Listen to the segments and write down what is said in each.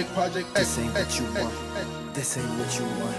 This ain't what you want. This ain't what you want.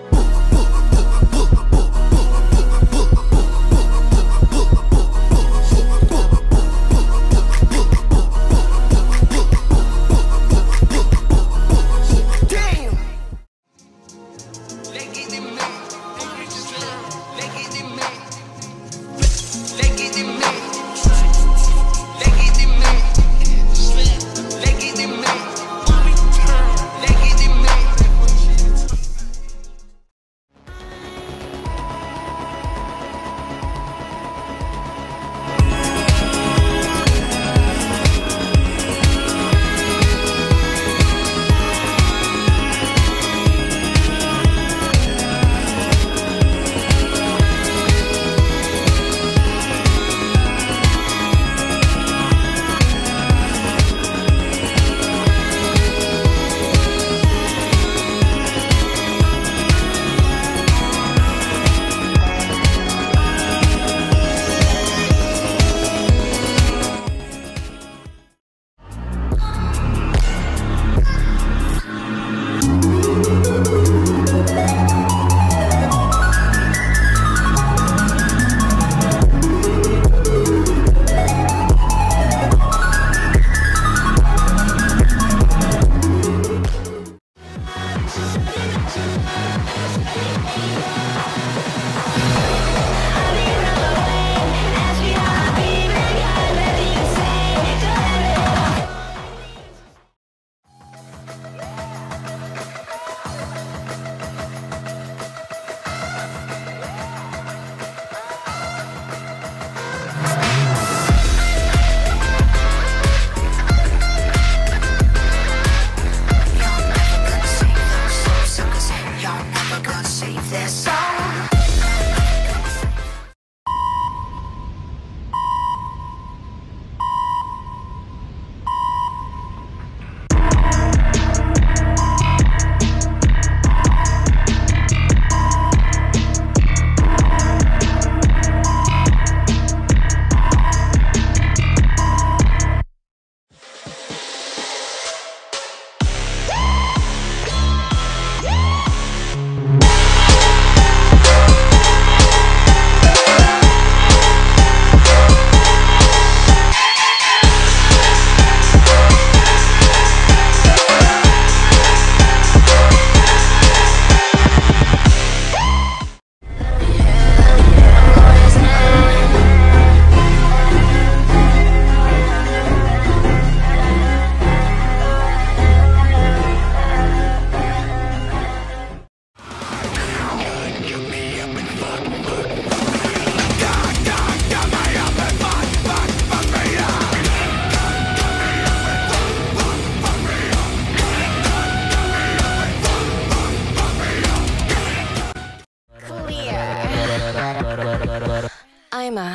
I'm a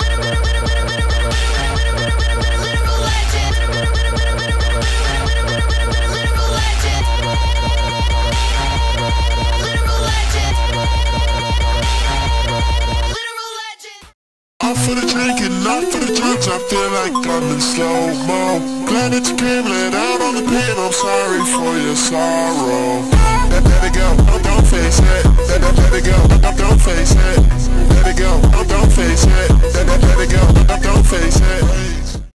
All for the drinking, not for the drugs. I feel like I'm in slow-mo. Glad that you came, let out on the pain. I'm sorry for your sorrow. Let it go, don't face it. Let it go, don't face it. Let it go, don't face it. Let it go, don't face it.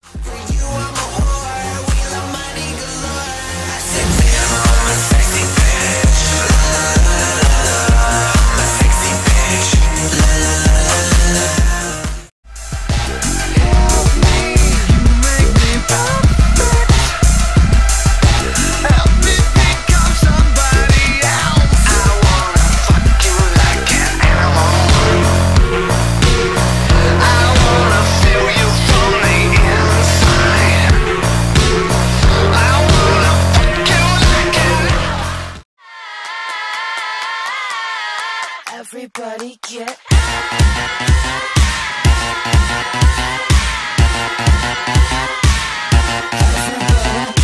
Everybody get everybody